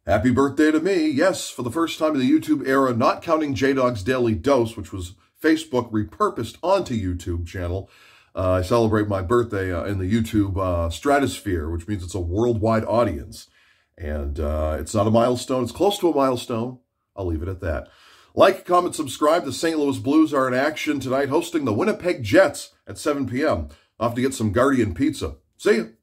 Happy birthday to me. Yes, for the first time in the YouTube era, not counting J-Dawg's Daily Dose, which was Facebook repurposed onto YouTube channel. I celebrate my birthday in the YouTube stratosphere, which means it's a worldwide audience. And it's not a milestone. It's close to a milestone. I'll leave it at that. Like, comment, subscribe. The St. Louis Blues are in action tonight, hosting the Winnipeg Jets at 7 p.m. Off to get some Guardian pizza. See ya.